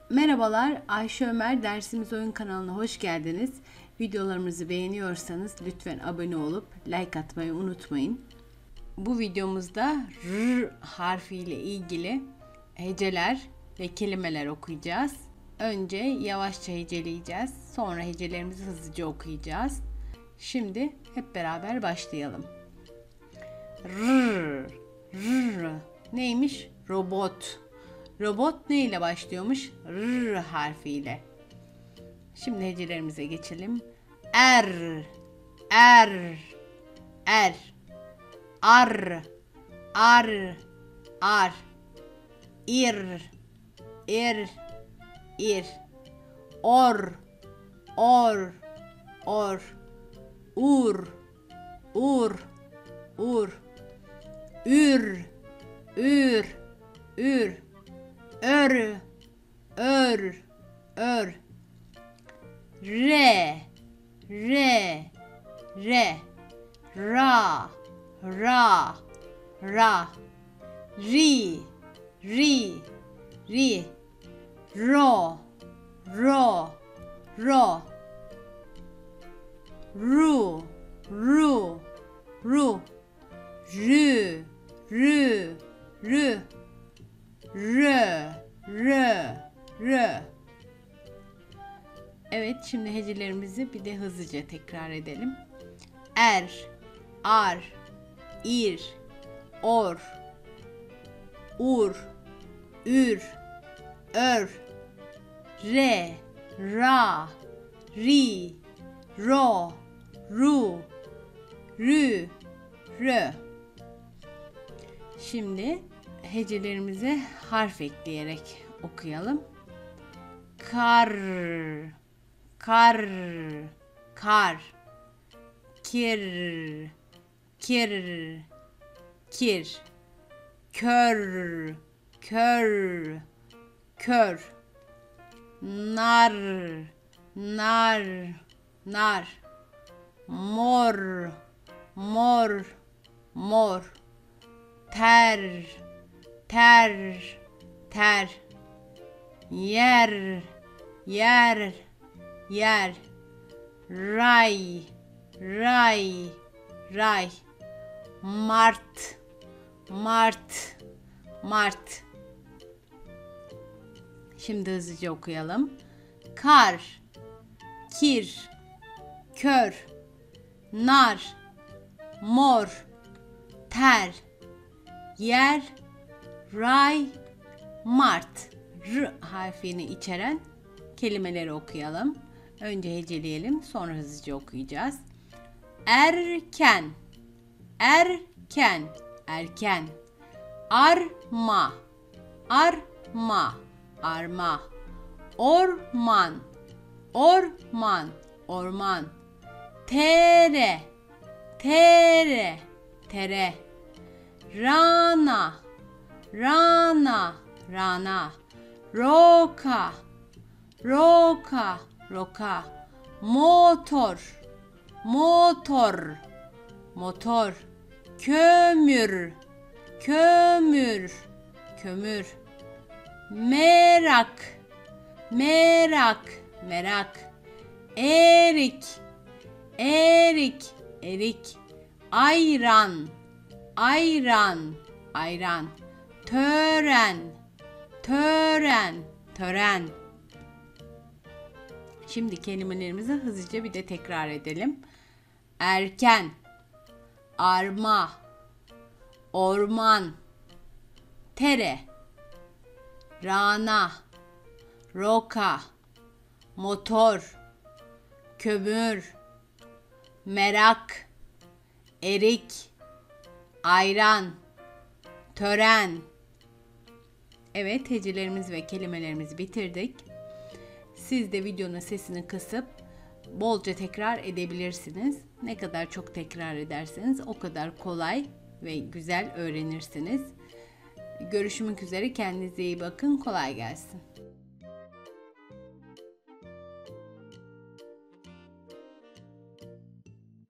Merhabalar, Ayşe Ömer Dersimiz Oyun kanalına hoş geldiniz. Videolarımızı beğeniyorsanız lütfen abone olup like atmayı unutmayın. Bu videomuzda R harfiyle ilgili heceler ve kelimeler okuyacağız. Önce yavaşça heceleyeceğiz, sonra hecelerimizi hızlıca okuyacağız. Şimdi hep beraber başlayalım. R, R neymiş? Robot. Robot ne ile başlıyormuş? R harfiyle. Şimdi hecelerimize geçelim. Er, er, er. Ar, ar, ar. İr, ir, ir. Or, or, or. Ur, ur, ur. Ür, ür, ür. Ör, ör, ör. Re, re, re. Ra, ra, ra. Ri, ri, ri. Ro, ro, ro. Ru, ru, ru. Rü, rü, rü. Rö, rö, rö. Evet, şimdi hecelerimizi bir de hızlıca tekrar edelim. Er, ar, ir, or, ur, ür, ör, re, ra, ri, ro, ru, rü, rö. Şimdi hecelerimize harf ekleyerek okuyalım. Kar, kar, kar. Kir, kir, kir. Kör, kör, kör. Nar, nar, nar. Mor, mor, mor. Ter, ter, ter. Yer, yer, yer. Ray, ray, ray. Mart, mart, mart. Şimdi hızlıca okuyalım. Kar, kir, kör, nar, mor, ter, yer, ray, mart. R harfini içeren kelimeleri okuyalım. Önce heceleyelim, sonra hızlıca okuyacağız. Erken, erken, erken. Arma, arma, arma. Orman, orman, orman. Tere, tere, tere. Rana, rana, rana. Roka, roka, roka. Motor, motor, motor. Kömür, kömür, kömür. Merak, merak, merak. Erik, erik, erik. Ayran, ayran, ayran. Tören, tören, tören. Şimdi kelimelerimizi hızlıca bir de tekrar edelim. Erken, arma, orman, tere, rana, roka, motor, kömür, merak, erik, ayran, tören. Evet, hecelerimiz ve kelimelerimizi bitirdik. Siz de videonun sesini kısıp bolca tekrar edebilirsiniz. Ne kadar çok tekrar ederseniz o kadar kolay ve güzel öğrenirsiniz. Görüşmek üzere, kendinize iyi bakın, kolay gelsin.